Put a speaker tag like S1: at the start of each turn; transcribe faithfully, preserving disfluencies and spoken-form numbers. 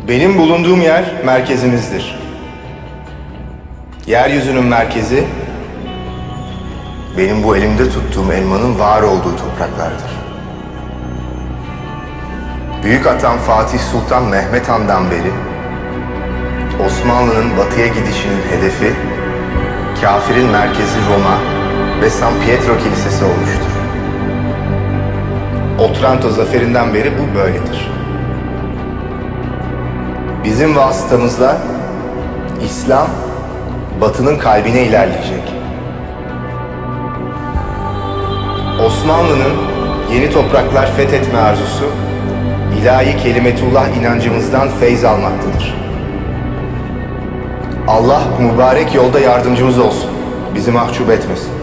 S1: Benim bulunduğum yer merkezimizdir. Yeryüzünün merkezi, benim bu elimde tuttuğum elmanın var olduğu topraklardır. Büyük atam Fatih Sultan Mehmet Han'dan beri Osmanlı'nın batıya gidişinin hedefi, kafirin merkezi Roma ve San Pietro Kilisesi olmuştur. Otranto zaferinden beri bu böyledir. Bizim vasıtamızla İslam, Batı'nın kalbine ilerleyecek. Osmanlı'nın yeni topraklar fethetme arzusu, ilahi kelimetullah inancımızdan feyz almaktadır. Allah mübarek yolda yardımcımız olsun, bizi mahcup etmesin.